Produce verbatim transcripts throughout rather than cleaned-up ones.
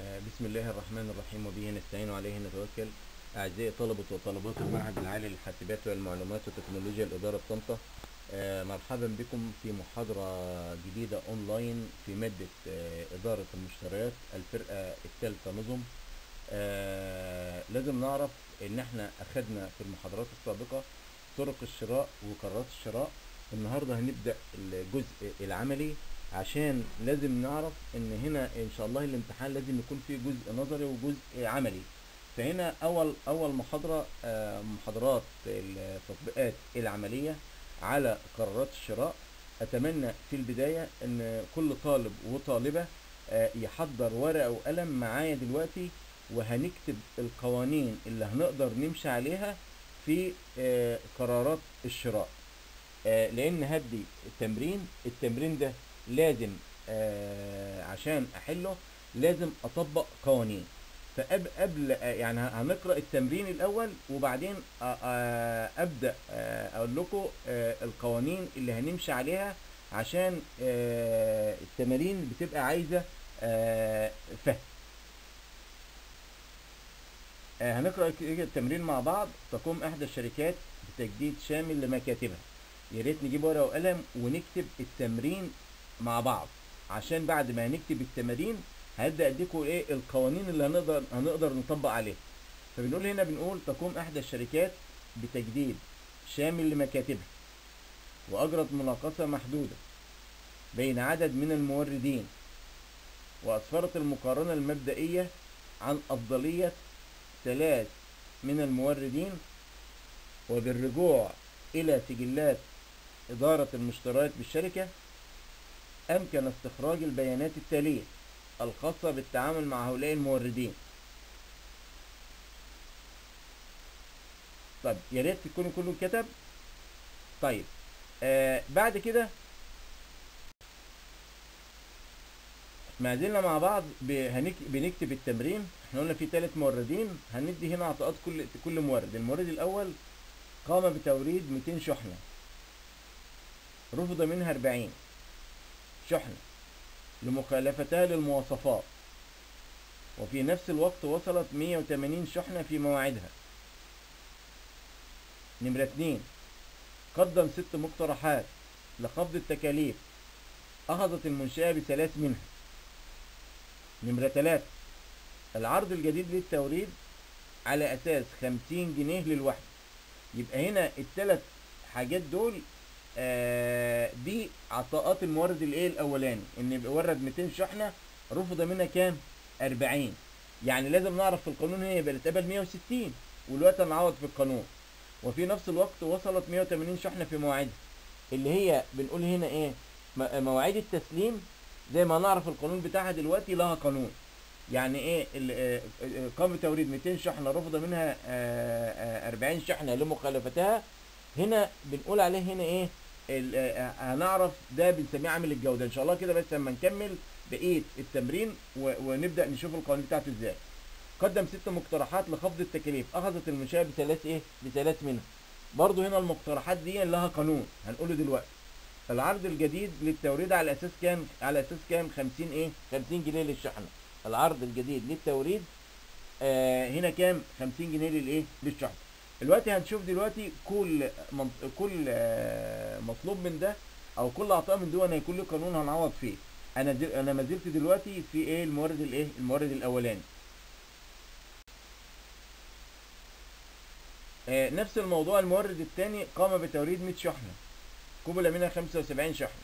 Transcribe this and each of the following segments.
آه، بسم الله الرحمن الرحيم وبه نستعين وعليه نتوكل. أعزائي طلبة وطالبات المعهد العالي للحاسبات والمعلومات وتكنولوجيا الإدارة بطنطا. آه، مرحبا بكم في محاضرة جديدة أونلاين في مادة آه، إدارة المشتريات الفرقة الثالثة نظم. آه، لازم نعرف إن إحنا أخدنا في المحاضرات السابقة طرق الشراء وقرارات الشراء. النهاردة هنبدأ الجزء العملي، عشان لازم نعرف ان هنا ان شاء الله الامتحان لازم يكون فيه جزء نظري وجزء عملي. فهنا اول اول محاضرة آه، محاضرات التطبيقات العملية على قرارات الشراء. اتمنى في البداية ان كل طالب وطالبة آه، يحضر ورقة وقلم معايا دلوقتي، وهنكتب القوانين اللي هنقدر نمشي عليها في آه، قرارات الشراء. آه، لان هدي التمرين التمرين ده لازم آه، عشان احله لازم اطبق قوانين. فقبل يعني هنقرا التمرين الاول، وبعدين آه، آه، ابدا آه، اقول لكم آه، القوانين اللي هنمشي عليها، عشان آه، التمارين بتبقى عايزه آه، فهم. آه، هنقرأ ك- التمرين مع بعض. تقوم إحدى الشركات بتجديد شامل لمكاتبها. يا ريت نجيب ورقة وقلم ونكتب التمرين مع بعض، عشان بعد ما نكتب التمارين هبدأ أديكم إيه القوانين اللي هنقدر هنقدر نطبق عليها. فبنقول هنا بنقول تقوم إحدى الشركات بتجديد شامل لمكاتبها، وأجرت مناقصة محدودة بين عدد من الموردين، وأسفرت المقارنة المبدئية عن أفضلية ثلاث من الموردين. وبالرجوع إلى سجلات إدارة المشتريات بالشركة أمكن استخراج البيانات التالية الخاصة بالتعامل مع هؤلاء الموردين. طيب يا ريت تكون كله كتب. طيب آه بعد كده ما زلنا مع بعض ب- هنك... بنكتب التمرين. احنا قلنا في ثلاث موردين، هندي هنا عطاءات كل كل مورد. المورد الأول قام بتوريد مئتين شحنة، رفض منها أربعين شحنة لمخالفتها للمواصفات، وفي نفس الوقت وصلت مئة وثمانين شحنة في مواعيدها. نمرة اتنين قدم ست مقترحات لخفض التكاليف، أخذت المنشأة بثلاث منها. نمرة تلاتة العرض الجديد للتوريد على أساس خمسين جنيه للوحدة. يبقى هنا التلات حاجات دول آه دي عطاءات المورد الايه الاولاني، ان يبقى ورد مئتين شحنه، رفض منها كام؟ أربعين. يعني لازم نعرف في القانون هنا يبقى اتقبل مئة وستين، والوقت هنعوض في القانون. وفي نفس الوقت وصلت مئة وثمانين شحنه في مواعيدها، اللي هي بنقول هنا ايه؟ م- مواعيد التسليم. زي ما نعرف القانون بتاعها دلوقتي لها قانون. يعني ايه ال- آه، آه، قام بتوريد مئتين شحنه، رفض منها آه، آه، أربعين شحنه لمخالفتها. هنا بنقول عليه هنا ايه؟ ال- آه، هنعرف ده بنسميه عامل الجوده ان شاء الله كده، بس لما نكمل بقيه التمرين و- ونبدا نشوف القوانين بتاعته ازاي. قدم ست مقترحات لخفض التكاليف، اخذت المنشاه بثلاث ايه؟ بثلاث منها. برضو هنا المقترحات دي لها قانون هنقوله دلوقتي. العرض الجديد للتوريد على اساس كام؟ على اساس كام؟ خمسين ايه؟ خمسين جنيه للشحنه. العرض الجديد للتوريد آه هنا كام؟ خمسين جنيه للايه؟ للشحنه. دلوقتي هنشوف دلوقتي كل منط... كل آه مطلوب من ده، او كل عطاء من دول هيكون له قانون هنعوض فيه. انا دل... انا ما زلت دلوقتي في ايه؟ المورد الايه؟ المورد الاولاني. آه نفس الموضوع المورد الثاني قام بتوريد مئة شحنه، قبل منها خمسة وسبعين شحنه.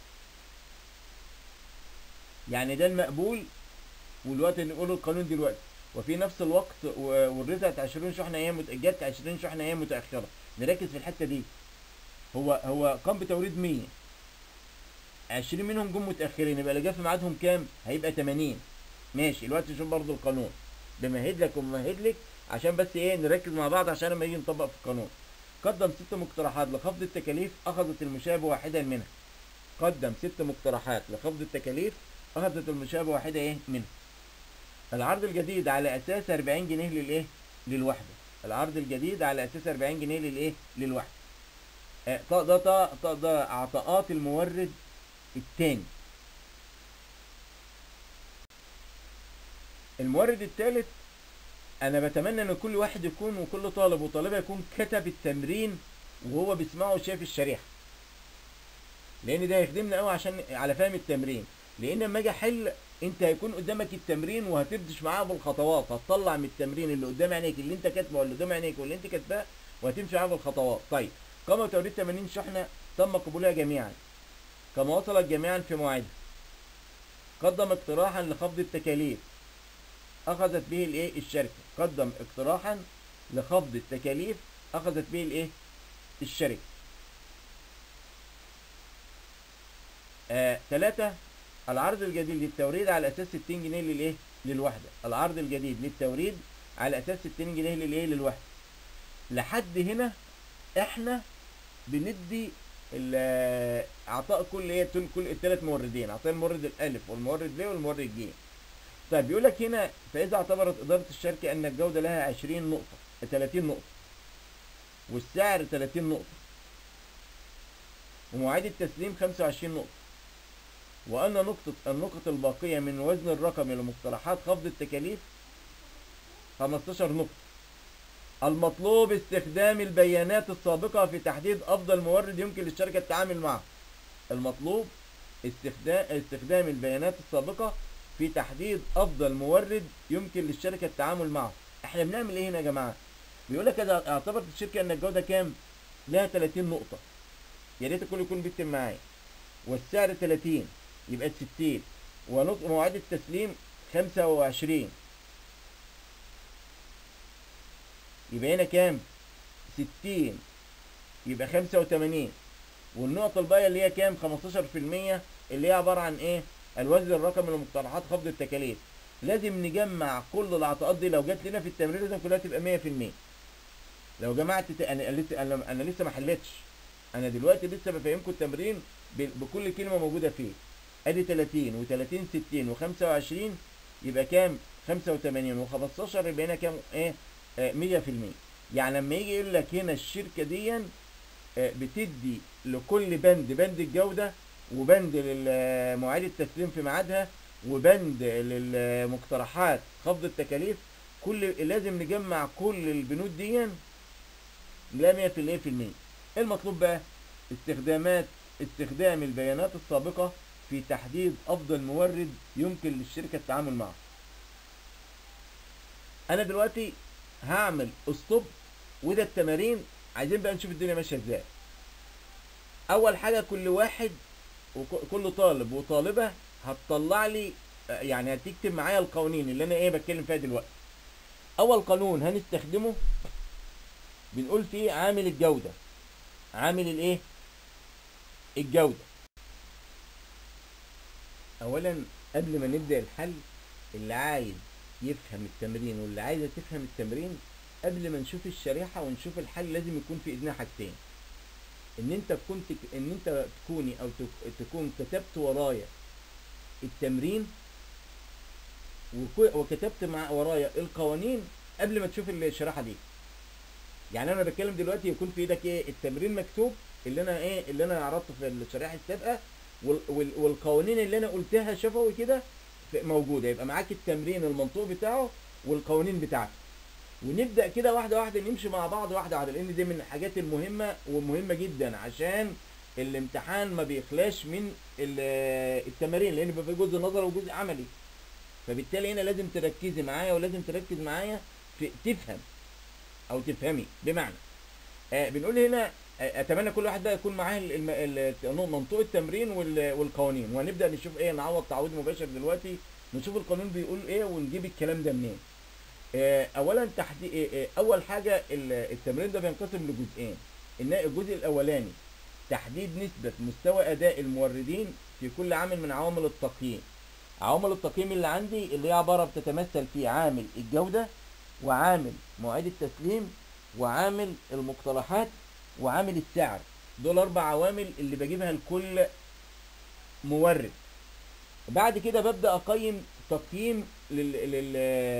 يعني ده المقبول، والوقت اللي نقوله القانون دلوقتي. وفي نفس الوقت و- ورثت عشرين شحنه ايام مت... جت عشرين شحنه ايام متاخره. نركز في الحته دي. هو هو قام بتوريد مية، عشرين منهم جم متاخرين، يبقى اللي جه في ميعادهم كام؟ هيبقى ثمانين. ماشي، الوقت نشوف برضو القانون. بمهد لك وممهد لك عشان بس ايه نركز مع بعض عشان لما يجي نطبق في القانون. قدم ست مقترحات لخفض التكاليف، اخذت المشاه بواحده منها. قدم ست مقترحات لخفض التكاليف، اخذت المشاه بواحده ايه منها. العرض الجديد على اساس أربعين جنيه للايه؟ للوحده. العرض الجديد على اساس أربعين جنيه للايه؟ للوحده. آه، ط- ده ط- ط- ده عطاءات المورد الثاني. المورد الثالث، انا بتمنى ان كل واحد يكون وكل طالب وطالبه يكون كتب التمرين وهو بيسمعه وشايف الشريحه، لان ده هيخدمنا قوي عشان على فهم التمرين. لان لما اجي احل انت هيكون قدامك التمرين وهتبدش معاه بالخطوات، هتطلع من التمرين اللي قدام عينيك اللي انت كاتبه واللي قدام عينيك واللي انت كاتباه وهتمشي معاه بالخطوات. طيب، قام توريد تمارين شحنه تم قبولها جميعا كما وصلت جميعا في موعدها. قدم اقتراحا لخفض التكاليف اخذت به الايه الشركه. قدم اقتراحا لخفض التكاليف اخذت به الايه الشركه. آه، ثلاثة، العرض الجديد للتوريد على اساس ستين جنيه للايه للوحده. العرض الجديد للتوريد على اساس ستين جنيه للايه للوحده. لحد هنا احنا بندي اعطاء كل ايه كل الثلاث موردين، اعطاء المورد الالف والمورد ب والمورد ج. طيب بيقول لك هنا فاذا اعتبرت اداره الشركه ان الجوده لها عشرين نقطه ثلاثين نقطه والسعر ثلاثين نقطه ومواعيد التسليم خمسة وعشرين نقطه، وان نقطه النقط الباقيه من وزن الرقمي لمقترحات خفض التكاليف خمستاشر نقطه، المطلوب استخدام البيانات السابقه في تحديد افضل مورد يمكن للشركه التعامل معه. المطلوب استخدام استخدام البيانات السابقه في تحديد افضل مورد يمكن للشركه التعامل معه. احنا بنعمل ايه هنا يا جماعه؟ بيقول لك اذا اعتبرت الشركه ان الجوده كام؟ لها ثلاثين نقطه، يا ريت الكل يكون بيكتب معايا، والسعر ثلاثين يبقى ستين، ومواعيد التسليم خمسة وعشرين يبقى هنا كام؟ ستين يبقى خمسة وثمانين، والنقطه الباقيه اللي هي كام؟ خمستاشر في المية اللي هي عباره عن ايه؟ الوزن الرقمي لمقترحات خفض التكاليف. لازم نجمع كل العطاءات دي، لو جت لنا في التمرين لازم كلها تبقى مية في المية. لو جمعت ت... انا لسه انا, أنا لسه ما حلتش، انا دلوقتي لسه بفهمكم التمرين ب... بكل كلمه موجوده فيه. ادي ثلاثين و30 ستين وخمسة وعشرين يبقى كام؟ خمسة وثمانين وخمستاشر يبقى هنا كام؟ ايه؟ آه مية في المية. يعني لما يجي يقول لك هنا الشركه دي آه بتدي لكل بند بند الجوده، وبند لمواعيد التسليم في ميعادها، وبند للمقترحات خفض التكاليف، كل لازم نجمع كل البنود دي لا مية في المية. المطلوب بقى استخدامات استخدام البيانات السابقة في تحديد أفضل مورد يمكن للشركة التعامل معه. أنا دلوقتي هعمل اسطوب، وده التمارين. عايزين بقى نشوف الدنيا ماشية ازاي. أول حاجة كل واحد وكل طالب وطالبة هتطلع لي، يعني هتكتب معايا القوانين اللي انا ايه بتكلم فيها دلوقتي. اول قانون هنستخدمه بنقول فيه عامل الجودة. عامل الايه الجودة. اولا قبل ما نبدأ الحل، اللي عايز يفهم التمرين واللي عايزة تفهم التمرين، قبل ما نشوف الشريحة ونشوف الحل لازم يكون في ايدنا حاجتين. ان انت تكون تك... ان انت تكوني او تك... تكون كتبت ورايا التمرين وكتبت مع ورايا القوانين قبل ما تشوف الشريحه دي. يعني انا بتكلم دلوقتي يكون في ايدك ايه التمرين مكتوب اللي انا ايه اللي انا عرضته في الشريحه السابقه، والقوانين اللي انا قلتها شفوي كده موجوده، يبقى معاك التمرين المنطوق بتاعه والقوانين بتاعته. ونبدا كده واحده واحده نمشي مع بعض واحده واحده، لان دي من الحاجات المهمه ومهمه جدا عشان الامتحان ما بيخلاش من التمارين، لان بيبقى في جزء نظري وجزء عملي. فبالتالي هنا لازم تركزي معايا ولازم تركز معايا في تفهم او تفهمي. بمعنى آه بنقول هنا آه اتمنى كل واحد ده يكون معاه منطوق التمرين والقوانين، وهنبدا نشوف ايه نعوض تعويض مباشر دلوقتي، نشوف القانون بيقول ايه ونجيب الكلام ده منين. آه اولا تحديد آه اول حاجه التمرين ده بينقسم لجزئين. ان الجزء الاولاني تحديد نسبه مستوى اداء الموردين في كل عامل من عوامل التقييم. عوامل التقييم اللي عندي اللي هي عباره بتتمثل في عامل الجوده، وعامل مواعيد التسليم، وعامل المقترحات، وعامل السعر. دول اربع عوامل اللي بجيبها لكل مورد. بعد كده ببدا اقيم تقييم لل... لل...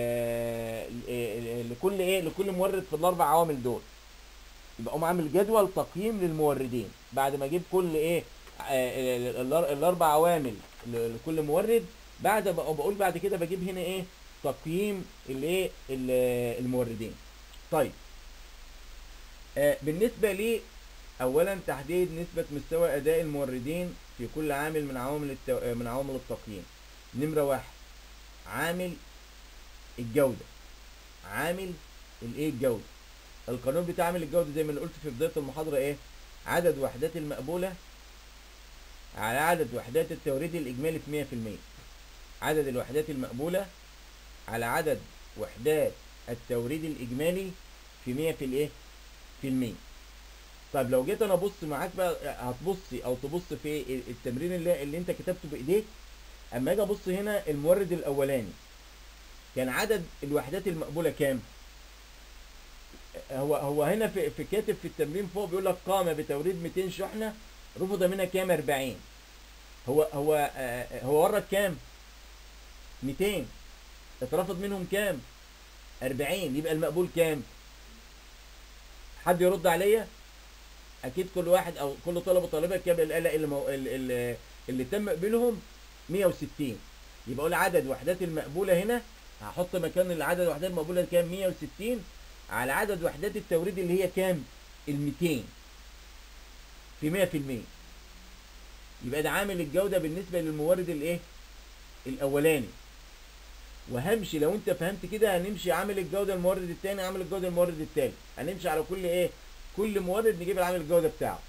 لكل ايه لكل مورد في الاربع عوامل دول. يبقى اقوم عامل جدول تقييم للموردين بعد ما اجيب كل ايه الاربع عوامل لكل مورد. بعد بقول بعد كده بجيب هنا ايه تقييم الايه ال- الموردين. طيب آه بالنسبه لي اولا تحديد نسبه مستوى اداء الموردين في كل عامل من عوامل التو... آه، من عوامل التقييم. نمره واحد عامل الجوده. عامل الايه الجوده. القانون بتاع عامل الجوده زي ما أنا قلت في بدايه المحاضره ايه؟ عدد وحدات المقبوله على عدد وحدات التوريد الاجمالي في مية في المية. عدد الوحدات المقبوله على عدد وحدات التوريد الاجمالي في مية في الايه في المية. طيب لو جيت انا ابص معاك بقى، هتبصي او تبص في التمرين اللي, اللي انت كتبته بايديك. اما اجي ابص هنا المورد الاولاني كان عدد الوحدات المقبوله كام؟ هو هو هنا في, في كاتب في التمرين فوق بيقول لك قام بتوريد ميتين شحنه، رفض منها كام؟ أربعين. هو هو آه هو ورد كام؟ ميتين. اترفض منهم كام؟ أربعين. يبقى المقبول كام؟ حد يرد عليا؟ اكيد كل واحد او كل طالب وطالبه كام القلق اللي, مو... اللي اللي تم قبولهم؟ مية وستين. يبقى اقول عدد وحدات المقبوله هنا، هحط مكان العدد الوحدات المقبوله كام؟ مية وستين على عدد وحدات التوريد اللي هي كام؟ ال ميتين في مية في المية. يبقى ده عامل الجوده بالنسبه للمورد الايه الاولاني. وهمشي لو انت فهمت كده، هنمشي عامل الجوده المورد الثاني، عامل الجوده المورد الثالث، هنمشي على كل ايه كل مورد نجيب العامل الجوده بتاعه.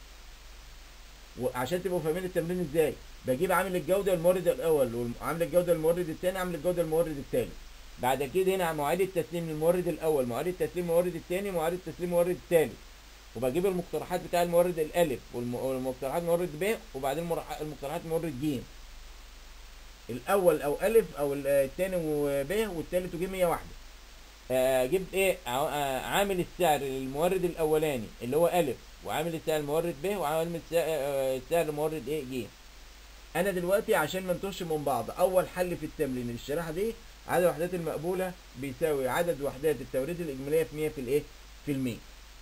وعشان تبقوا فاهمين التمرين ازاي، بجيب عامل الجوده المورد الاول وعامل الجوده المورد الثاني، عامل الجوده المورد الثالث. بعد كده هنا مواعيد التسليم للمورد الاول، مواعيد التسليم المورد الثاني، مواعيد التسليم المورد الثالث. وبجيب المقترحات بتاع المورد الالف والمقترحات المورد ب، وبعدين المقترحات المورد ج. الاول او الف او الثاني وب والثالث وج مية واحده. اجيب ايه عامل السعر للمورد الاولاني اللي هو الف، وعامل السعر المورد ب، وعامل السعر المورد ايه ج. انا دلوقتي عشان ما نتوهش من بعض، اول حل في التمرين الشريحه دي عدد الوحدات المقبوله بيساوي عدد وحدات التوريد الاجماليه في مية في الايه في المية.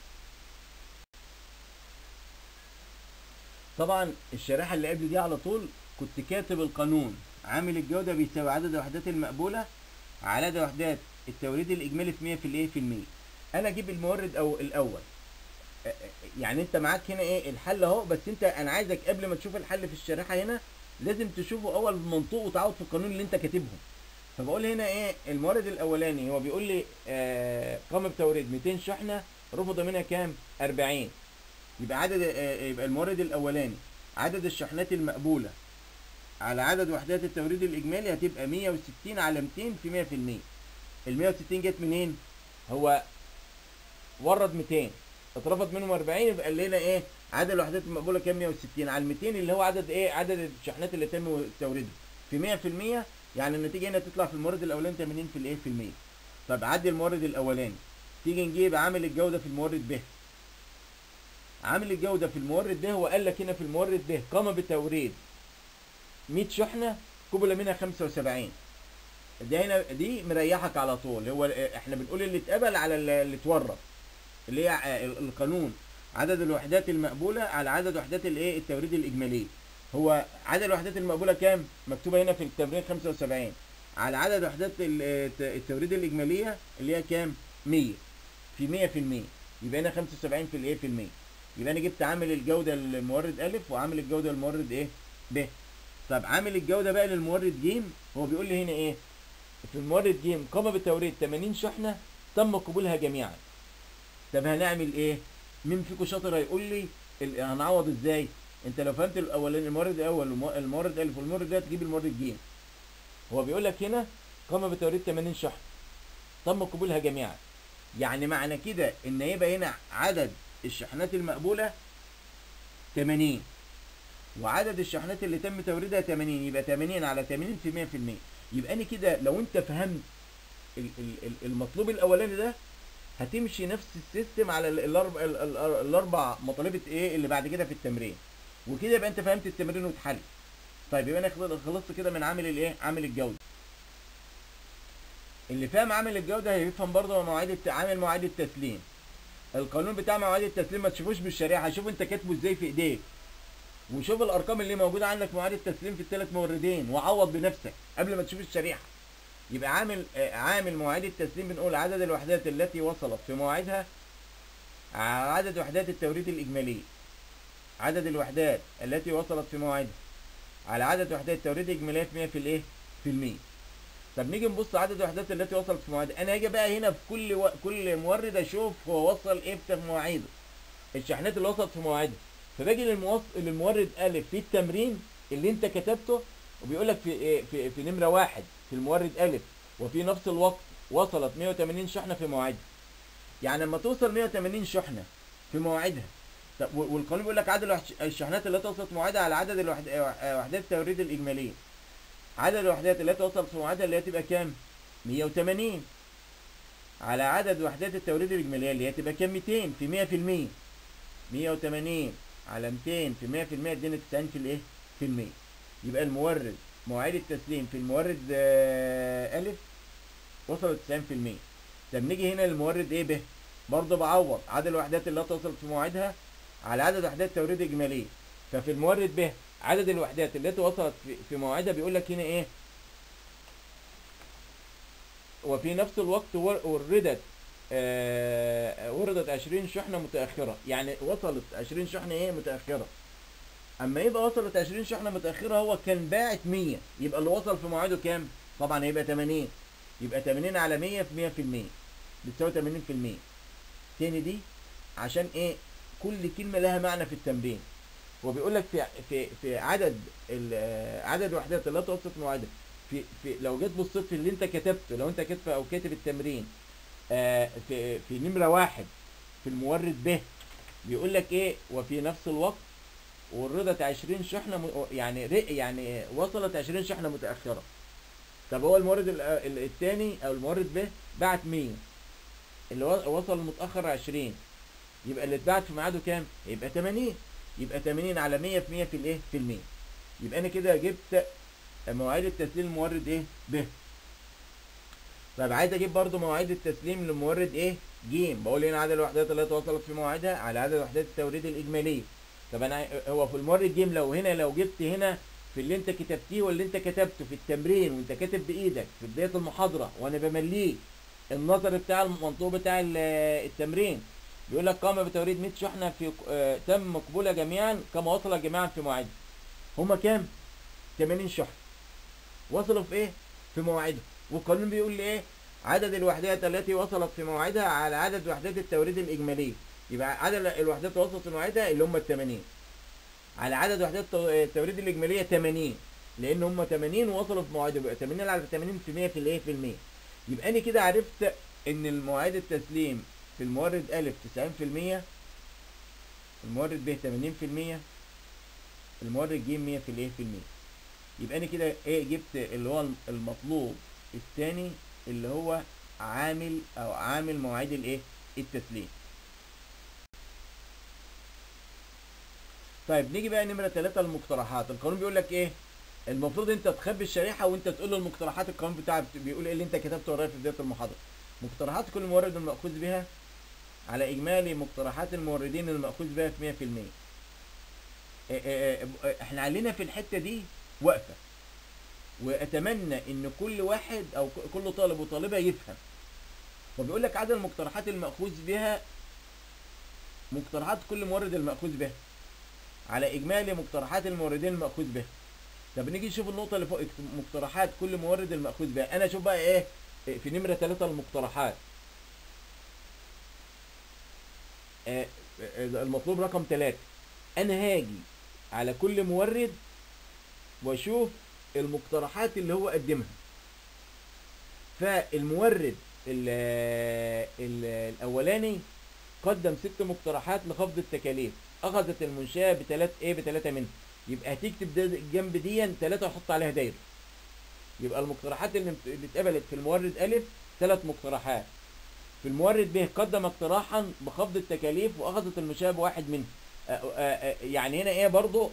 طبعا الشريحه اللي قبل دي على طول كنت كاتب القانون عامل الجوده بيساوي عدد الوحدات المقبوله على عدد وحدات التوريد الاجمالي في مية في الايه في المية. انا اجيب المورد او الاول. يعني انت معاك هنا ايه الحل اهو، بس انت انا عايزك قبل ما تشوف الحل في الشريحه هنا لازم تشوفه اول منطوق وتعود في القانون اللي انت كاتبهم. فبقول هنا ايه المورد الاولاني هو بيقول لي آه قام بتوريد ميتين شحنه، رفض منها كام؟ أربعين. يبقى عدد آه يبقى المورد الاولاني عدد الشحنات المقبوله على عدد وحدات التوريد الاجمالي هتبقى مية وستين على ميتين في مية في المية. ال مية وستين جت منين؟ هو ورد ميتين، اترفض منهم أربعين، يبقى لنا ايه عدد الوحدات المقبوله كام؟ مية وستين على ميتين اللي هو عدد ايه عدد الشحنات اللي تم توريدها في مية في المية. يعني النتيجه هنا تطلع في المورد الاولاني ثمانين في الايه في المية. طب عدي المورد الاولاني، تيجي نجيب عامل الجوده في المورد ب. عامل الجوده في المورد ب هو قال لك هنا في المورد ب قام بتوريد مية شحنه، قبل منها خمسة وسبعين. دي هنا دي مريحك على طول. هو احنا بنقول اللي اتقبل على اللي اتورد، اللي هي القانون عدد الوحدات المقبوله على عدد وحدات الايه التوريد الاجماليه. هو عدد الوحدات المقبوله كام؟ مكتوبه هنا في التمرين خمسة وسبعين على عدد وحدات التوريد الاجماليه اللي هي كام؟ مية في مية في المية. يبقى هنا خمسة وسبعين في الايه في المية. يبقى انا جبت عامل الجوده للمورد الف وعامل الجوده للمورد ايه ب. طب عامل الجوده بقى للمورد ج هو بيقول لي هنا ايه في المورد ج قام بتوريد ثمانين شحنه تم قبولها جميعا. طب هنعمل ايه؟ مين فيكم شاطر هيقول لي هنعوض ازاي؟ انت لو فهمت الاولاني المورد الاول المورد الف والمورد ده تجيب المورد ج. هو بيقول لك هنا قام بتوريد ثمانين شحنه تم قبولها جميعا. يعني معنى كده ان هيبقى هنا عدد الشحنات المقبوله ثمانين وعدد الشحنات اللي تم توريدها ثمانين، يبقى ثمانين على ثمانين في مية في المية. يبقى انا كده لو انت فهمت المطلوب الاولاني ده هتمشي نفس السيستم على الاربع الاربع مطالب ايه اللي بعد كده في التمرين، وكده يبقى انت فهمت التمرين واتحل. طيب يبقى انا خلصت كده من عامل الايه عامل الجوده. اللي فاهم عامل الجوده هيفهم برضه مواعيد الت... عامل مواعيد التسليم. القانون بتاع مواعيد التسليم ما تشوفوش بالشريحه، شوف انت كاتبه ازاي في ايديك، وشوف الارقام اللي موجوده عندك مواعيد التسليم في الثلاث موردين وعوض بنفسك قبل ما تشوف الشريحه. يبقى عامل آه، عامل مواعيد التسليم بنقول عدد الوحدات التي وصلت في مواعيدها على عدد وحدات التوريد الإجمالية. عدد الوحدات التي وصلت في مواعيدها على عدد وحدات التوريد الإجمالية في مية في الإيه؟ في المية. طب نيجي نبص عدد الوحدات التي وصلت في مواعيدها. أنا هاجي بقى هنا في كل و... كل مورد أشوف هو وصل إيه في مواعيده، الشحنات اللي وصلت في مواعيدها. فباجي للموص... للمورد ألف في التمرين اللي أنت كتبته، وبيقول لك في إيه؟ في في نمرة واحد في المورد ألف وفي نفس الوقت وصلت مية وتمانين شحنة في مواعيدها. يعني لما توصل مية وتمانين شحنة في مواعيدها، طب والقانون بيقول لك عدد الشحنات التي وصلت في مواعيدها على عدد الوحد... وحدات التوريد الإجمالية. عدد الوحدات التي وصلت في مواعيدها اللي هي تبقى كام؟ مية وتمانين على عدد وحدات التوريد الإجمالية اللي هي تبقى كام؟ ميتين في مية في المية. مية وتمانين على ميتين في مية في المية ادينا تسعين في الايه؟ في المية. يبقى المورد مواعيد التسليم في المورد آه ألف وصلت تسعين في المية. طب نيجي هنا للمورد ايه ب؟ برضه بعوض عدد الوحدات اللي وصلت في مواعيدها على عدد وحدات توريد إجمالية. ففي المورد ب عدد الوحدات التي وصلت في, في مواعيدها بيقول لك هنا ايه؟ وفي نفس الوقت وردت آه وردت عشرين شحنة متأخرة. يعني وصلت عشرين شحنة ايه؟ متأخرة. اما يبقى وصلت عشرين شحنة متأخرة هو كان باعت مية، يبقى اللي وصل في مواعيده كام؟ طبعا هيبقى تمانين. يبقى تمانين على مية في مية في المية بتساوي تمانين في المية. تاني دي عشان ايه؟ كل كلمة لها معنى في التمرين. وبيقول لك في في في عدد عدد وحدات اللي توصلت مواعيدها في في لو جيت بصيت في اللي انت كتبته، لو انت كاتب او كاتب التمرين آه في في نمرة واحد في المورد ب بيقول لك ايه؟ وفي نفس الوقت وردت عشرين شحنة م... يعني يعني وصلت عشرين شحنة متأخرة. طب هو المورد الثاني او المورد ب بعت مية، اللي وصل متأخر عشرين، يبقى اللي اتبعت في ميعاده كام؟ يبقى تمانين. يبقى تمانين على مية في مية في الايه؟ في المية. يبقى انا كده جبت مواعيد التسليم المورد ايه؟ ب. طيب عايز اجيب برضو مواعيد التسليم للمورد ايه؟ ج. بقول هنا عدد الوحدات التي وصلت في مواعيدها على عدد وحدات التوريد الاجماليه. طب انا هو في المورد ج لو هنا لو جبت هنا في اللي انت كتبتيه واللي انت كتبته في التمرين وانت كاتب بايدك في بدايه المحاضره وانا بمليه النظر بتاع المنطوق بتاع التمرين بيقول لك قام بتوريد مية شحنه في آه تم مقبوله جميعا كما وصل جميعا في مواعيدها. هما كام؟ تمانين شحنه وصلوا في ايه؟ في مواعيدهم. والقانون بيقول لي ايه؟ عدد الوحدات التي وصلت في مواعيدها على عدد وحدات التوريد الاجماليه. يبقى عدد الوحدات اللي وصلت في مواعيدها اللي هم ال تمانين على عدد وحدات التوريد الاجماليه تمانين، لان هم تمانين ووصلوا في مواعيدهم. يبقى تمانين على تمانين في مية في الايه؟ في المية. يبقى انا كده عرفت ان المواعيد التسليم في المورد أ تسعين في المية، المورد ب تمانين في المية، المورد ج مية في الايه؟ في المية. يبقى انا كده ايه؟ جبت اللي هو المطلوب الثاني اللي هو عامل او عامل مواعيد الايه؟ التسليم. طيب نيجي بقى نمره ثلاثة المقترحات. القانون بيقول لك ايه؟ المفروض انت تخبي الشريحه وانت تقول له المقترحات. القانون بتاعك بيقول ايه اللي انت كتبته ورايا في بدايه المحاضره؟ مقترحات كل مورد المأخوذ بها على اجمالي مقترحات الموردين المأخوذ بها في مية في المية. احنا علينا في الحته دي وقفه، واتمنى ان كل واحد او كل طالب وطالبه يفهم. وبيقول لك عدد المقترحات المأخوذ بها، مقترحات كل مورد المأخوذ بها على اجمالي مقترحات الموردين المأخوذ بها. طب نيجي نشوف النقطه اللي فوق، مقترحات كل مورد المأخوذ بها. انا اشوف بقى ايه في نمره ثلاثة المقترحات. المطلوب رقم ثلاثة، انا هاجي على كل مورد واشوف المقترحات اللي هو قدمها. فالمورد ال ال الاولاني قدم ست مقترحات لخفض التكاليف، اخذت المنشاه بثلاث ايه؟ بثلاثه منها. يبقى هتكتب جنب دي ثلاثه وحط عليها دايره. يبقى المقترحات اللي اتقبلت في المورد أ ثلاث مقترحات. في المورد ب قدم اقتراحا بخفض التكاليف واخذت المنشاه بواحد منها. يعني هنا ايه برضو؟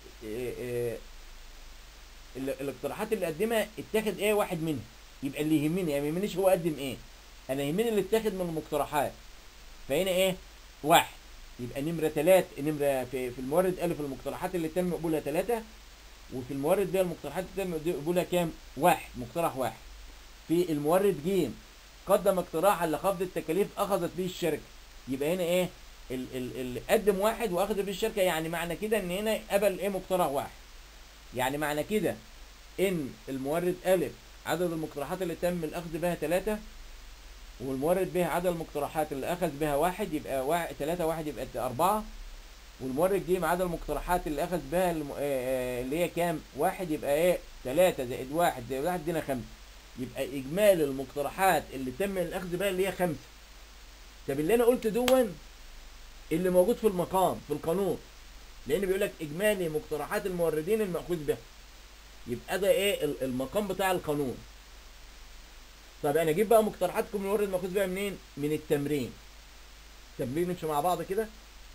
الاقتراحات اللي قدمها اتاخد ايه؟ واحد منها. يبقى اللي يهمني يعني ما يهمنيش هو قدم ايه، انا يهمني اللي اتاخد من المقترحات. فهنا ايه؟ واحد. يبقى نمره ثلاثة نمره في, في المورد أ المقترحات اللي تم قبولها ثلاثة، وفي المورد ب المقترحات اللي تم قبولها كام؟ واحد، مقترح واحد. في المورد ج قدم اقتراحا لخفض التكاليف اخذت به الشركه، يبقى هنا ايه اللي قدم واحد واخذ به الشركه، يعني معنى كده ان هنا قبل ايه مقترح واحد. يعني معنى كده ان المورد أ عدد المقترحات اللي تم الاخذ بها ثلاثة، والمورد ب عدد المقترحات اللي اخذ بها واحد، يبقى واحد ثلاثة واحد يبقى أربعة، والمورد ج عدد المقترحات اللي اخذ بها الم... اللي هي كام؟ واحد، يبقى ايه ثلاثة زائد واحد زائد واحد ادينا خمسة، يبقى اجمالي المقترحات اللي تم الاخذ بها اللي هي خمسة. طب اللي انا قلت دون اللي موجود في المقام في القانون، لان بيقول لك اجمالي مقترحات الموردين المأخوذ بها، يبقى ده ايه المقام بتاع القانون. طب انا اجيب بقى مقترحاتكم المورد المأخوذ بها منين؟ من التمرين. طب ليه نمشي مع بعض كده؟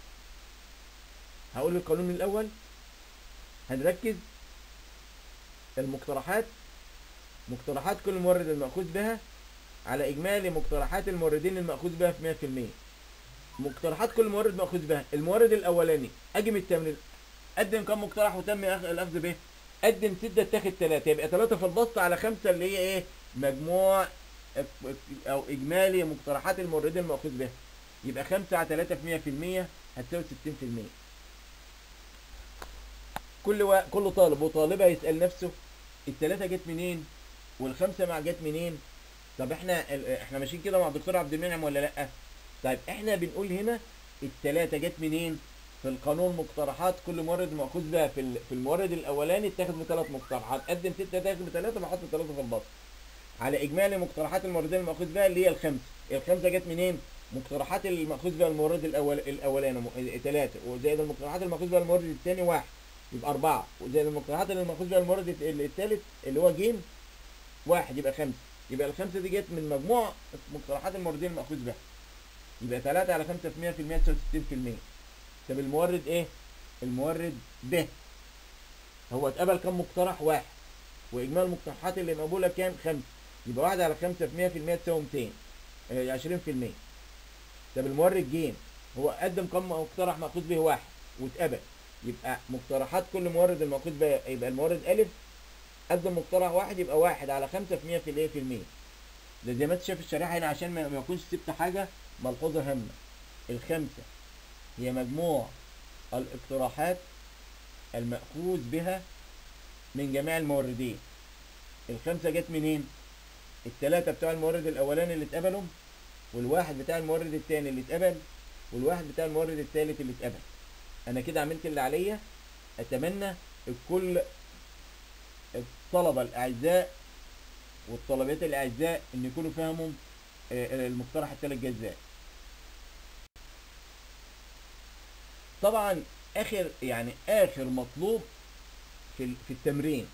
هقول القانون من الاول، هنركز. المقترحات مقترحات كل مورد المأخوذ بها على اجمالي مقترحات الموردين المأخوذ بها في مية في المية. مقترحات كل مورد مأخوذ بها، المورد الاولاني اجي من التمرين قدم كم مقترح وتم الاخذ به؟ قدم ستة اتاخد ثلاثة، يبقى ثلاثة في البسط على خمسة اللي هي ايه؟ مجموع او اجمالي مقترحات الموردين المأخوذ بها، يبقى خمسة على ثلاثة في مية في المية هتساوي ستين في المية. كل و... كل طالب وطالبة يسأل نفسه الثلاثة جت منين؟ والخمسة مع جت منين؟ طب احنا احنا ماشيين كده مع الدكتور عبد المنعم ولا لا؟ طيب احنا بنقول هنا الثلاثة جت منين؟ في القانون مقترحات كل مورد مأخوذ بها في في المورد الاولاني اتاخد بثلاث مقترحات، قدم ستة اتاخد بثلاثة، بحط ثلاثة في البسط على اجمالي مقترحات الموردين المأخوذ بها اللي هي الخمسة. الخمسة جت منين؟ مقترحات المأخوذ بها المورد الاول الاولاني ثلاثة، وزائد المقترحات المأخوذ بها المورد الثاني واحد، يبقى أربعة، وزائد المقترحات اللي المأخوذ بها المورد الثالث اللي هو ج واحد، يبقى خمسة. يبقى الخمسة دي جت من مجموع مقترحات الموردين المأخوذ بها، يبقى ثلاثة على خمسة في مية في المية تساوي ستين في المية. طب المورد ايه؟ المورد ب هو اتقبل كم مقترح؟ واحد، واجمالي المقترحات اللي مقبوله كام؟ خمسة، يبقى واحد على خمسة في مية في المية تساوي ميتين، اه عشرين في المية. طب المورد ج هو قدم كم مقترح مأخوذ به؟ واحد واتقبل، يبقى مقترحات كل مورد المأخوذ به، يبقى المورد أ قدم مقترح واحد، يبقى واحد على خمسة في مية في الايه؟ في المية. ده زي ما انت شايف الشريحه هنا عشان ما يكونش سبت حاجه ملحوظه هامه. الخمسه هي مجموع الاقتراحات المأخوذ بها من جميع الموردين. الخمسة جت منين؟ الثلاثة بتاع المورد الأولاني اللي اتقبلوا، والواحد بتاع المورد الثاني اللي اتقبل، والواحد بتاع المورد الثالث اللي اتقبل. أنا كده عملت اللي عليا. أتمنى الكل الطلبة الأعزاء والطلبات الأعزاء إن يكونوا فهموا المقترح الثالث جه ازاي. طبعا اخر يعني اخر مطلوب في في التمرين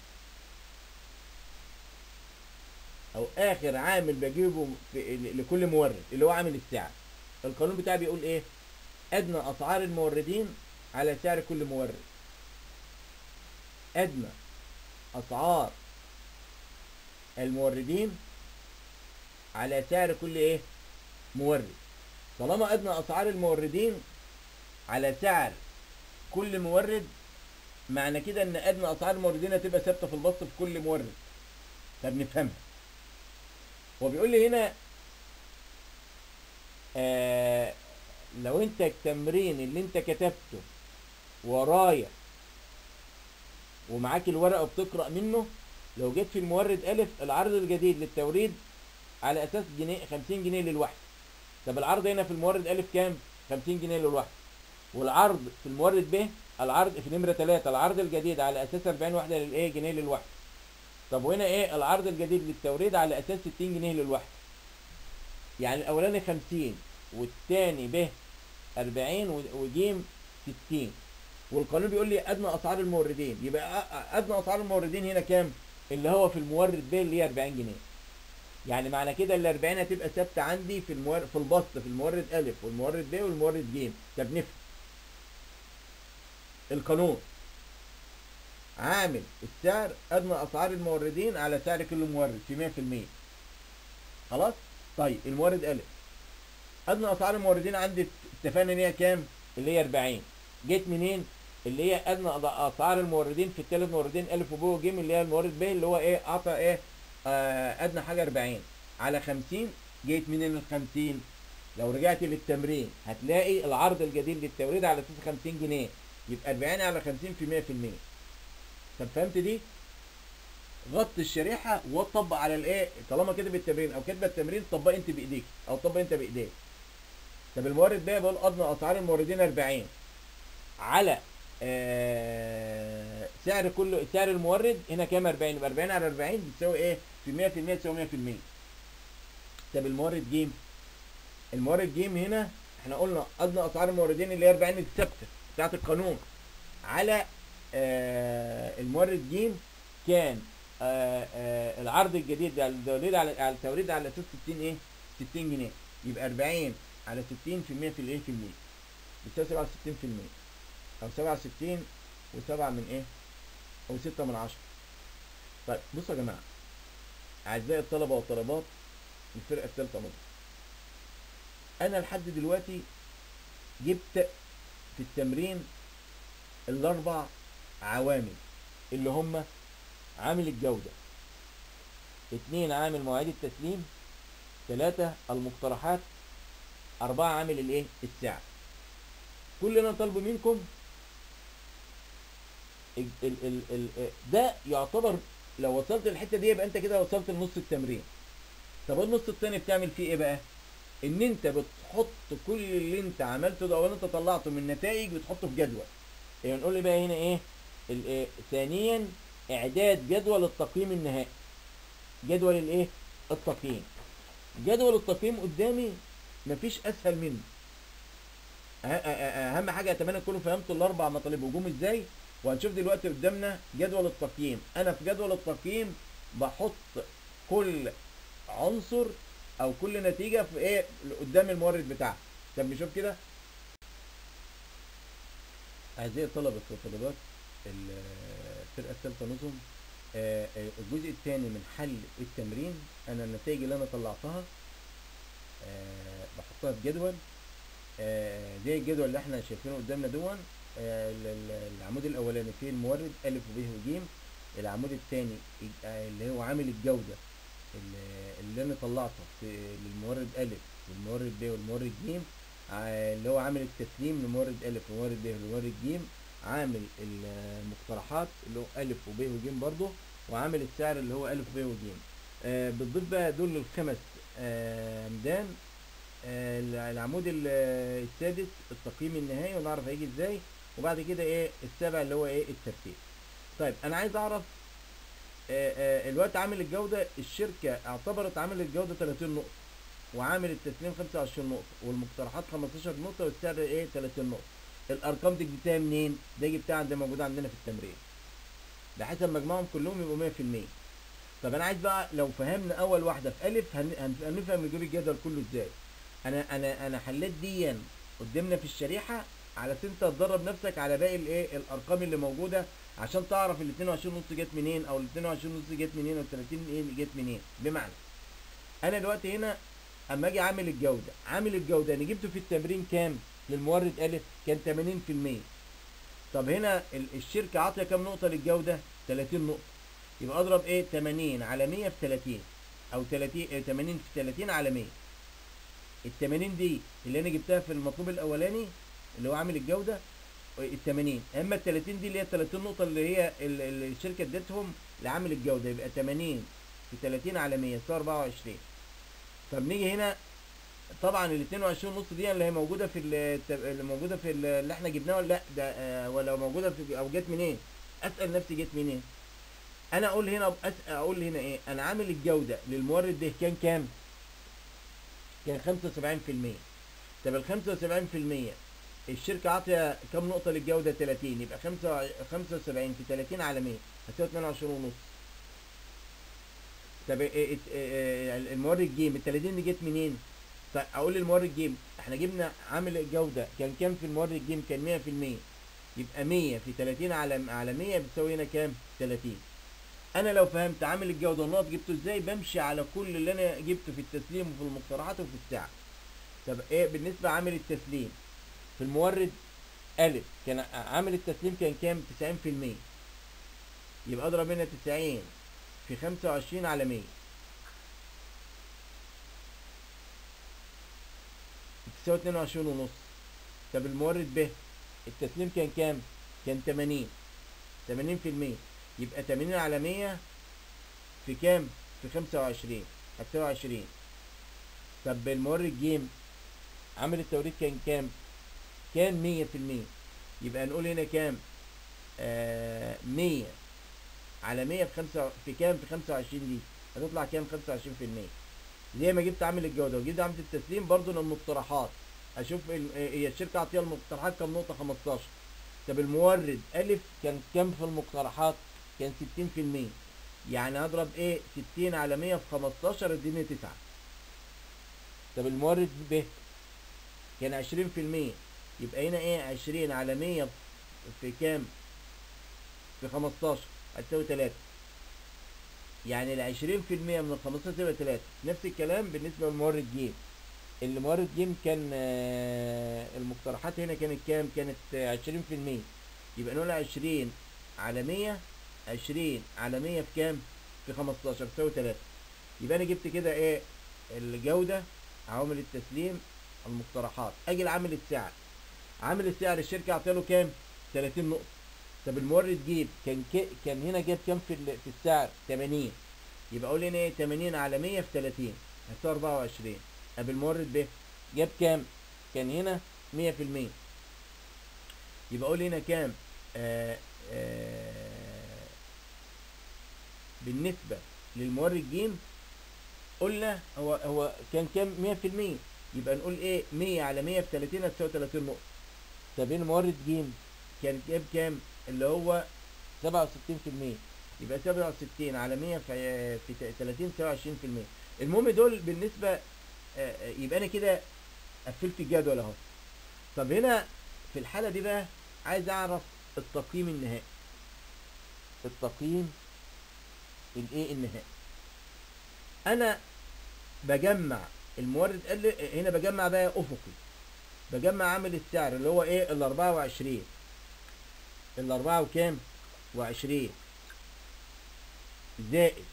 او اخر عامل بجيبه لكل مورد اللي هو عامل السعر. القانون بتاعي بيقول ايه؟ ادنى اسعار الموردين على سعر كل مورد. ادنى اسعار الموردين على سعر كل ايه؟ مورد. طالما ادنى اسعار الموردين على سعر كل مورد، معنى كده ان ادنى اسعار الموردين هتبقى ثابته في البسط في كل مورد. طب نفهمها. هو بيقول لي هنا آه لو انت التمرين اللي انت كتبته ورايا ومعاك الورقه بتقرا منه، لو جيت في المورد أ العرض الجديد للتوريد على اساس جنيه خمسين جنيه للوحده. طب العرض هنا في المورد أ كام؟ خمسين جنيه للوحده. والعرض في المورد ب العرض في نمره ثلاثة العرض الجديد على اساس أربعين وحده للايه؟ جنيه للوحده. طب وهنا ايه؟ العرض الجديد للتوريد على اساس ستين جنيه للوحده. يعني الاولاني خمسين والثاني ب أربعين وج ستين. والقانون بيقول لي ادنى اسعار الموردين، يبقى ادنى اسعار الموردين هنا كام؟ اللي هو في المورد ب اللي هي أربعين جنيه. يعني معنى كده ال أربعين هتبقى ثابته عندي في المورد في البسط في المورد أ والمورد ب والمورد ج. طب نفهم القانون. عامل السعر ادنى اسعار الموردين على سعر كل مورد في مية في المية. خلاص؟ طيب المورد أ ادنى اسعار الموردين عندي اتفقنا ان هي كام؟ اللي هي أربعين. جيت منين؟ اللي هي ادنى اسعار الموردين في الثلاث موردين أ وب وج اللي هي المورد ب اللي هو ايه؟ اعطى ايه؟ آه ادنى حاجه أربعين على خمسين. جيت منين ال خمسين؟ لو رجعت للتمرين هتلاقي العرض الجديد للتوريد على اساس خمسين جنيه، يبقى أربعين على خمسين في مية في المية. طب فهمت دي؟ غطي الشريحه وطبق على الايه، طالما كاتب التمرين او كاتبه التمرين طبق انت بايديك او طبق انت بايديك. طب المورد بقى بيقول ادنى اسعار الموردين أربعين على آه سعر كل سعر المورد هنا كام؟ أربعين، يبقى أربعين على أربعين بتساوي ايه؟ في مية في المية تساوي مية في المية. طب المورد جيم، المورد جيم هنا احنا قلنا ادنى اسعار الموردين اللي هي أربعين الثابته بتاعت القانون على آه المورد جيم كان آه آه العرض الجديد على التوريد على على التوريد على اساس ستين ايه؟ ستين جنيه، يبقى أربعين على ستين في المية في الايه؟ في المية بتساوي سبعة وستين في المية او سبعة وستين وسبعة من ايه؟ او ستة من عشرة. طيب بصوا يا جماعه اعزائي الطلبه والطالبات الفرقه الثالثه مصر، انا لحد دلوقتي جبت في التمرين الاربع عوامل اللي هم عامل الجوده، اتنين عامل مواعيد التسليم، ثلاثة المقترحات، أربعة عامل الايه؟ السعر. كل اللي انا طالبه منكم ال ال ال ال ده يعتبر لو وصلت الحته دي يبقى انت كده وصلت لنص التمرين. طب النص التاني بتعمل فيه ايه بقى؟ ان انت بتحط كل اللي انت عملته ده او اللي انت طلعته من نتائج بتحطه في جدول. يعني نقول لي بقى هنا ايه؟ الايه؟ ثانيا اعداد جدول التقييم النهائي. جدول الايه؟ التقييم. جدول التقييم قدامي مفيش اسهل منه. اهم حاجه اتمنى تكونوا فهمتوا الاربع مطالب هجوم ازاي، وهنشوف دلوقتي قدامنا جدول التقييم. انا في جدول التقييم بحط كل عنصر او كل نتيجه في ايه قدام المورد بتاعها. طب نشوف كده. اعزائي الطلبه والطالبات الفرقه الثالثه نظم، الجزء الثاني من حل التمرين. انا النتائج اللي انا طلعتها بحطها في جدول زي الجدول اللي احنا شايفينه قدامنا دون. العمود الاولاني فيه المورد ا وب وج، العمود الثاني اللي هو عامل الجوده اللي انا طلعته في للمورد ا والمورد ب والمورد ج، اللي هو عامل التسليم لمورد ا والمورد ب والمورد ج، عامل المقترحات اللي هو ا وب وج برضه، وعامل السعر اللي هو ا وب وج. آه بتضيف بقى دول الخمس آه ميدان. آه العمود السادس التقييم النهائي ونعرف هيجي ازاي، وبعد كده ايه السابع اللي هو ايه الترتيب. طيب انا عايز اعرف آه آه الوقت عامل الجوده، الشركه اعتبرت عامل الجوده ثلاثين نقطه، وعامل التسليم خمسة وعشرين نقطه، والمقترحات خمستاشر نقطه، والسعر ايه ثلاثين نقطه. الارقام دي جبتها منين؟ ده جبتها عند موجوده عندنا في التمرين، بحيث مجموعهم كلهم يبقوا مية في المية. طب انا عايز بقى لو فهمنا اول واحده في الف هنفهم نجيب الجدول كله ازاي. انا انا انا حليت دي قدامنا في الشريحه على اساس انت تدرب نفسك على باقي الايه الارقام اللي موجوده عشان تعرف ال اتنين وعشرين نص جت منين، او ال اتنين وعشرين نص جت منين، او ال تلاتين ايه جت منين. بمعنى انا دلوقتي هنا اما اجي عامل الجوده، عامل الجوده انا جبته في التمرين كام للمورد ا؟ كان تمانين في المية. طب هنا الشركه عاطيه كام نقطه للجوده؟ تلاتين نقطه، يبقى اضرب ايه تمانين على مية في تلاتين، او تلاتين تمانين في تلاتين على مية. ال تمانين دي اللي انا جبتها في المطلوب الاولاني اللي هو عامل الجوده ال تمانين، اما ال تلاتين دي اللي هي تلاتين نقطه اللي هي اللي الشركه ادتهم لعامل الجوده، يبقى تمانين في تلاتين على مية يساوي أربعة وعشرين. طب نيجي هنا طبعا ال اتنين وعشرين نص دي اللي هي موجوده في اللي موجوده في اللي احنا جبناه ولا لا، ده آه ولا موجوده في او جت منين؟ اسال نفسي جت منين؟ انا اقول هنا اقول هنا ايه؟ انا عامل الجوده للمورد ده كان كام؟ كان خمسة وسبعين في المية. طب ال خمسة وسبعين في المية الشركه عاطيه كام نقطه للجوده؟ تلاتين، يبقى خمسة وسبعين في تلاتين على مية هتساوي اتنين وعشرين ونص. طب المورد جيم ال تلاتين دي جت منين؟ طيب اقول للمورد جيم احنا جبنا عامل الجوده كان كام في المورد جيم؟ كان مية في المية، يبقى مية في تلاتين على على مية بتساوي هنا كام؟ تلاتين. انا لو فهمت عامل الجوده والنقط جبته ازاي بمشي على كل اللي انا جبته في التسليم وفي المقترحات وفي السعر. طب ايه بالنسبه عامل التسليم في المورد ا؟ كان عامل التسليم كان كام؟ تسعين في المية، يبقى اضرب هنا تسعين في خمسة وعشرين على مية تساوي اتنين وعشرين ونص. طب المورد ب التسليم كان كام؟ كان تمانين، تمانين في المية، يبقى تمانين على مية في كام؟ في خمسة وعشرين هتساوي عشرين. طب المورد ج عامل التوريد كان كام؟ كان مية في المية، يبقى نقول هنا كام؟ آه مية على مية في خمسة في كام؟ في خمسة وعشرين دي هتطلع كام؟ خمسة وعشرين في المية. زي ما جبت عامل الجودة وجبت عامل التسليم برضو للمقترحات، اشوف هي الشركة عطيها المقترحات كام نقطة؟ خمستاشر. طب المورد ألف كان كام في المقترحات؟ كان ستين في المية، يعني هضرب ايه؟ ستين على مية في خمستاشر اديني تسعة. طب المورد ب كان عشرين في المية، يبقى هنا ايه؟ عشرين على مية في كام؟ في خمستاشر هتساوي تلاتة، يعني العشرين في المية من الخمستاشر تبقى تلاتة. نفس الكلام بالنسبة للمورد ج. المورد ج كان آه المقترحات هنا كانت كام؟ كانت عشرين في المية، يبقى نقول عشرين على مية، عشرين على مية في كام؟ في خمستاشر تساوي تلاتة. يبقى انا جبت كده ايه؟ الجودة، عوامل التسليم، المقترحات. اجي لعامل السعر. عامل السعر الشركة عطيله كام؟ تلاتين نقطة. طب المورد جيب كان كي كان هنا جاب كام في في السعر؟ تمانين، يبقى اقول هنا ايه؟ تمانين على مية في تلاتين هتساوي اربعة وعشرين. طب المورد ب جاب كام؟ كان هنا مية في المية، يبقى اقول هنا كام؟ آآ آآ بالنسبة للمورد ج قلنا هو هو كان كام؟ مية في المية، يبقى نقول ايه؟ مية على مية في تلاتين هتساوي تلاتين نقطة. طب المورد ج كان جاب كام؟ اللي هو سبعة وستين في المية، يبقى سبعة وستين على مية في في تلاتين تساوي عشرين في المية. المهم دول بالنسبة، يبقى انا كده قفلت الجدول اهو. طب هنا في الحالة دي بقى عايز اعرف التقييم النهائي. التقييم الايه النهائي. انا بجمع المورد قال هنا، بجمع بقى افقي، بجمع عامل السعر اللي هو ايه؟ ال اربعة وعشرين، ال اربعة وكام؟ وعشرين زائد،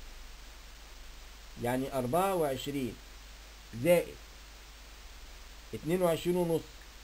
يعني اربعة وعشرين زائد اتنين وعشرين ونص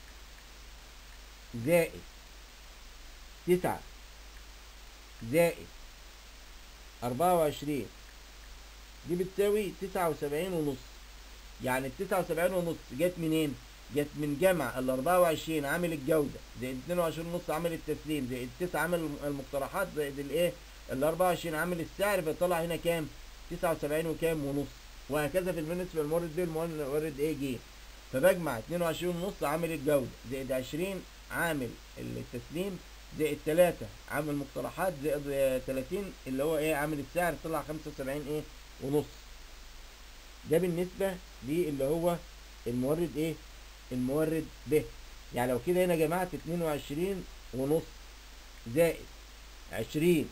زائد تسعة زائد اربعة وعشرين دي بتساوي تسعة وسبعين ونص. يعني التسعة وسبعين ونص جت منين؟ جت من جمع ال اربعة وعشرين عامل الجودة زائد اتنين وعشرين ونص عامل التسليم زائد تسعة عامل المقترحات زائد الايه؟ ال اربعة وعشرين عامل السعر، فطلع هنا كام؟ تسعة وسبعين وكام ونص. وهكذا في بالنسبة للمورد ب المورد ايه ج. فبجمع اتنين وعشرين ونص عامل الجودة زائد عشرين عامل التسليم زائد تلاتة عامل المقترحات زائد تلاتين اللي هو ايه؟ عامل السعر، طلع خمسة وسبعين ايه؟ ونص. ده بالنسبة للي هو المورد ايه؟ المورد ب. يعني لو كده هنا جمعت اتنين وعشرين ونص زائد عشرين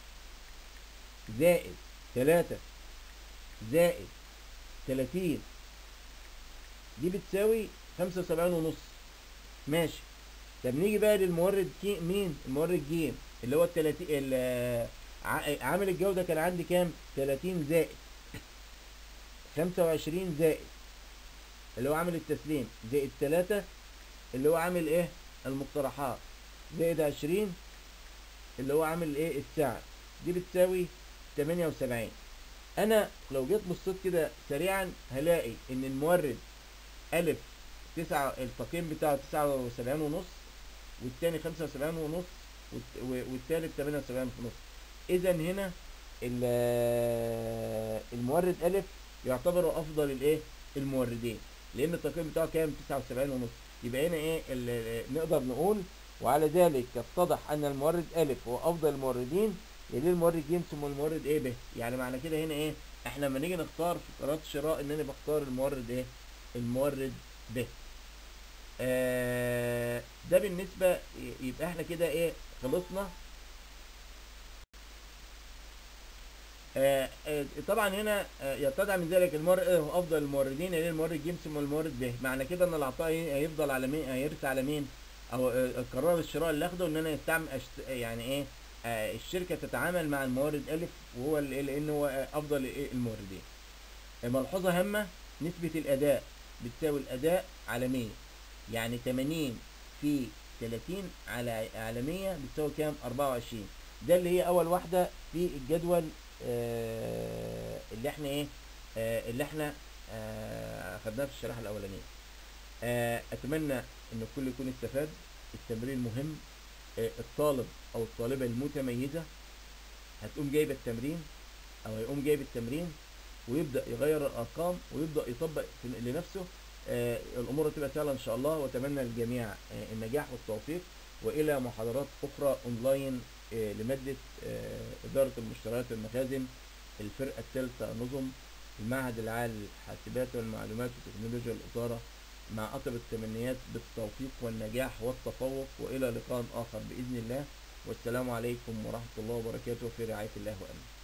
زائد تلاتة زائد تلاتين دي بتساوي خمسة وسبعين ونص. ماشي. طب نيجي بقى للمورد كي مين؟ المورد ج اللي هو التلاتين، عامل الجودة كان عندي كام؟ تلاتين زائد خمسة وعشرين زائد اللي هو عامل التسليم زائد تلاتة اللي هو عامل ايه؟ المقترحات زائد عشرين اللي هو عامل ايه؟ السعر. دي بتساوي تمانية وسبعين. انا لو جيت بصيت كده سريعا هلاقي ان المورد الف تسعة التقييم بتاعه تسعة وسبعين ونص، والتاني خمسة وسبعين ونص، والتالت تمانية وسبعين ونص. اذا هنا المورد الف يعتبر افضل الايه؟ الموردين، لان التقييم بتاعه كام؟ تسعة وسبعين ونص. يبقى هنا ايه؟ نقدر نقول وعلى ذلك يتضح ان المورد الف هو افضل الموردين، يليه المورد ج ثم المورد ايه ب. يعني معنى كده هنا ايه؟ احنا لما نيجي نختار في قرارات الشراء ان انا بختار المورد ايه؟ المورد ب. آه ده بالنسبة، يبقى احنا كده ايه؟ خلصنا. آه آه طبعا هنا آه يتضح من ذلك المورد هو افضل الموردين، يليه المورد ج ثم المورد ب. معنى كده ان العطاء هيفضل على مين؟ هيرث على مين؟ او آه قرار الشراء اللي اخده ان انا يستعمل يعني ايه؟ آه الشركة تتعامل مع المورد الف وهو ال- لأنه هو أفضل إيه الموردين. ملحوظة هامة، نسبة الأداء بتساوي الأداء على مية، يعني تمانين في تلاتين على على مية بتساوي كام؟ أربعة وعشرين. ده اللي هي أول واحدة في الجدول آه اللي احنا ايه آه اللي احنا آه أخدناه في الشريحة الأولانية. آه أتمنى إن الكل يكون استفاد. التمرين مهم. آه الطالب أو الطالبة المتميزة هتقوم جايبة التمرين او هيقوم جايب التمرين ويبدا يغير الارقام ويبدا يطبق في- لنفسه. آه الامور تبقى سهله ان شاء الله، واتمنى للجميع آه النجاح والتوفيق، والى محاضرات اخرى اونلاين آه لماده آه اداره المشتريات والمخازن، الفرقه الثالثه نظم، المعهد العالي للحاسبات والمعلومات وتكنولوجيا الاداره. مع اطيب التمنيات بالتوفيق والنجاح والتفوق، والى لقاء اخر باذن الله، والسلام عليكم ورحمه الله وبركاته، في رعايه الله وامنه.